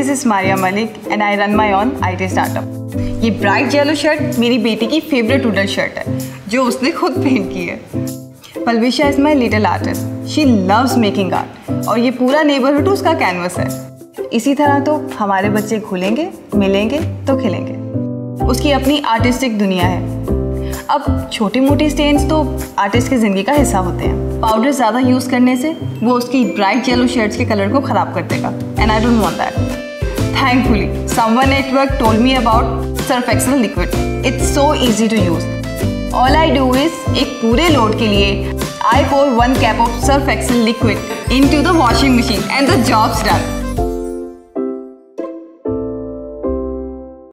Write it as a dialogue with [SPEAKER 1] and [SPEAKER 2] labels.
[SPEAKER 1] This is Maria Malik and I run my own IT startup. ये bright yellow shirt मेरी बेटी की फेवरेट डूडल शर्ट है जो उसने खुद पेंट की है। Palvisha is my little artist, she loves making art और ये पूरा नेबरहुड उसका कैनवस है। इसी तरह तो हमारे बच्चे घुलेंगे, मिलेंगे तो खिलेंगे। उसकी अपनी आर्टिस्टिक दुनिया है। अब छोटी मोटी स्टेन्स तो आर्टिस्ट की ज़िंदगी का हिस्सा होते हैं। पाउडर ज़्यादा यूज़ करने से वो उसकी ब्राइट येलो शर्ट्स के कलर को ख़राब कर देगा and I don't want that. Thankfully, someone at work told me about Surf Excel liquid. It's so easy to use. All I do is एक पूरे लोड के लिए I pour 1 cup of Surf Excel liquid into the washing machine and the job's done.